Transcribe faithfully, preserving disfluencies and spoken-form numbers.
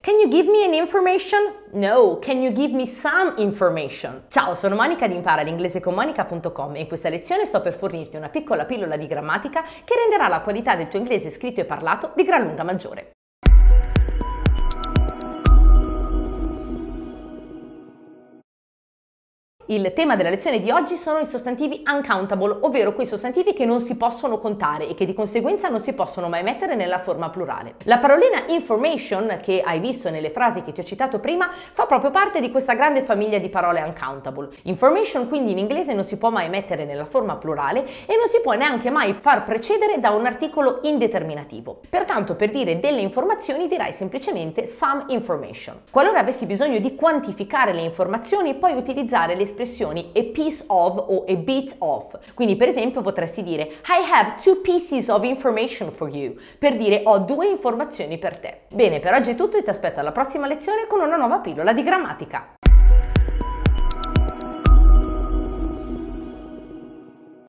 Can you give me an information? No, can you give me some information? Ciao, sono Monica di impara l'inglese con monica punto com e in questa lezione sto per fornirti una piccola pillola di grammatica che renderà la qualità del tuo inglese scritto e parlato di gran lunga maggiore. Il tema della lezione di oggi sono i sostantivi uncountable, ovvero quei sostantivi che non si possono contare e che di conseguenza non si possono mai mettere nella forma plurale. La parolina information, che hai visto nelle frasi che ti ho citato prima, fa proprio parte di questa grande famiglia di parole uncountable. Information quindi in inglese non si può mai mettere nella forma plurale e non si può neanche mai far precedere da un articolo indeterminativo. Pertanto per dire delle informazioni dirai semplicemente some information. Qualora avessi bisogno di quantificare le informazioni puoi utilizzare le espressioni a piece of o a bit of. Quindi per esempio potresti dire I have two pieces of information for you, per dire ho due informazioni per te. Bene, per oggi è tutto e ti aspetto alla prossima lezione con una nuova pillola di grammatica.